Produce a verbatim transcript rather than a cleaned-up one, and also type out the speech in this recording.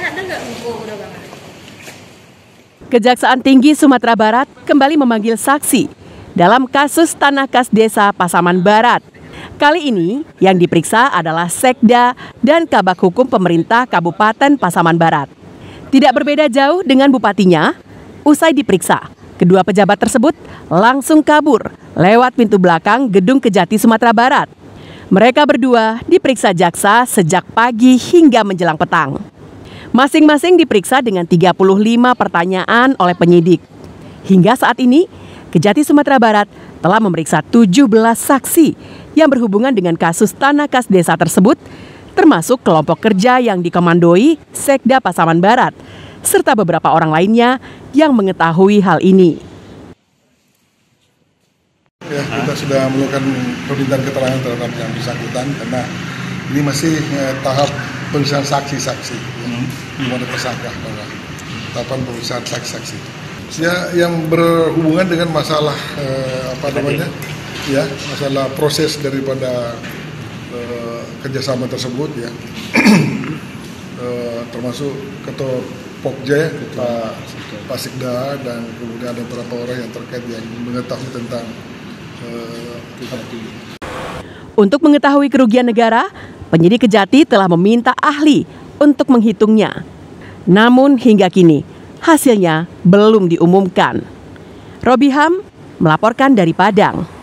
ada nggak buku penerbangan? Kejaksaan Tinggi Sumatera Barat kembali memanggil saksi dalam kasus tanah kas desa Pasaman Barat. Kali ini yang diperiksa adalah Sekda dan Kabag Hukum Pemerintah Kabupaten Pasaman Barat. Tidak berbeda jauh dengan bupatinya, usai diperiksa, kedua pejabat tersebut langsung kabur lewat pintu belakang Gedung Kejati Sumatera Barat. Mereka berdua diperiksa jaksa sejak pagi hingga menjelang petang. Masing-masing diperiksa dengan tiga puluh lima pertanyaan oleh penyidik. Hingga saat ini, Kejati Sumatera Barat telah memeriksa tujuh belas saksi yang berhubungan dengan kasus tanah kas desa tersebut, termasuk kelompok kerja yang dikomandoi Sekda Pasaman Barat, serta beberapa orang lainnya yang mengetahui hal ini. Ya, kita sudah melakukan permintaan keterangan terhadap yang bersangkutan karena ini masih eh, tahap pemeriksaan saksi-saksi, hmm. yang tersangka pada tahapan pemeriksaan saksi-saksi. Ya, yang berhubungan dengan masalah eh, apa namanya, ya masalah proses daripada eh, kerjasama tersebut, ya, eh, termasuk ketua Pokja, Pak Pak Sekda, dan kemudian ada beberapa orang yang terkait yang mengetahui tentang eh, Untuk mengetahui kerugian negara, penyidik Kejati telah meminta ahli untuk menghitungnya. Namun hingga kini hasilnya belum diumumkan. Robiham melaporkan dari Padang.